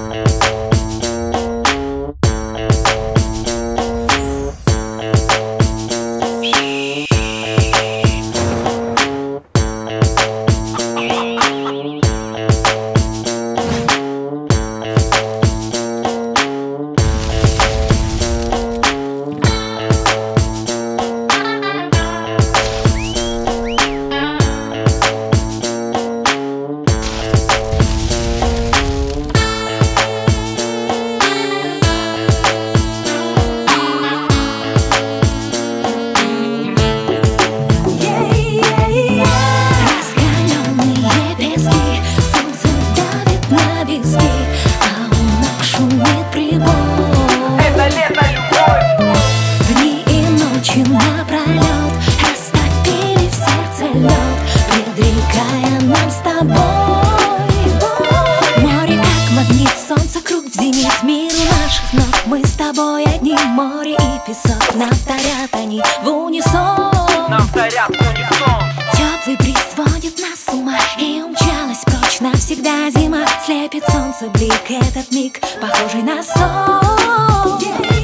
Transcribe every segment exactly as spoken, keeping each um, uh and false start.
Предрекая нам с тобой море, как магнит, солнце, круг в зенит, мир у наших ног. Мы с тобой одни, море и песок. Нам вторят они в унисон. Нам вторят в унисон. Теплый бриз сводит нас с ума, и умчалась прочь навсегда зима. Слепит солнце блик, этот миг похожий на сон.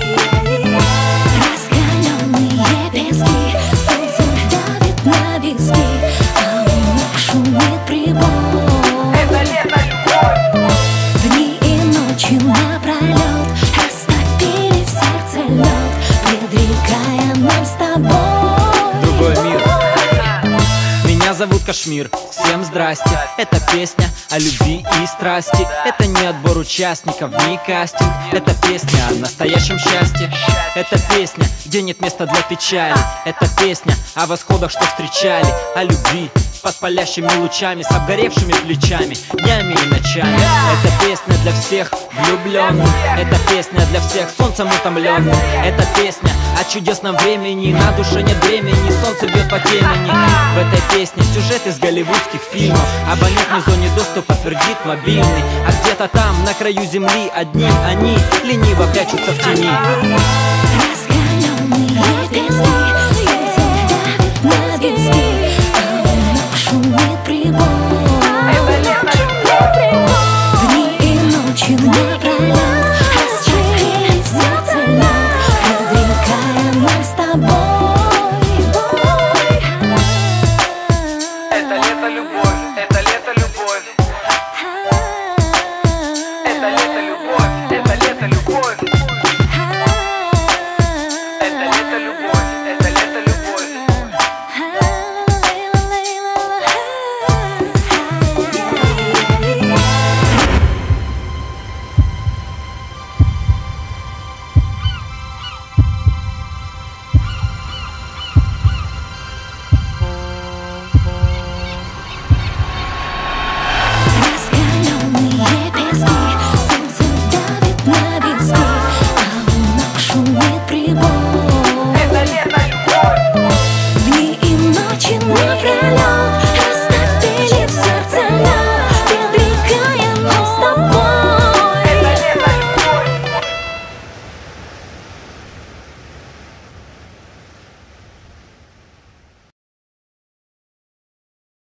Раскаленные пески, солнце давит на виски, шумит прибой. Это лето, любовь. Дни и ночи напролет растопили в сердце лед, предрекая нам с тобой другой мир. Меня зовут Кашмир, всем здрасте. Это песня о любви и страсти. Это не отбор участников, не кастинг. Это песня о настоящем счастье. Это песня, где нет места для печали. Это песня о восходах, что встречали. О любви под палящими лучами, с обгоревшими плечами, днями и ночами. Это песня для всех влюбленных. Это песня для всех солнцем утомленных. Это песня о чудесном времени. На душе нет времени, солнце бьет по темени. В этой песне сюжет из голливудских фильмов. Абонентной зоне доступа твердит мобильный. А где-то там, на краю земли, одни они лениво прячутся в тени. Раскаленные пески,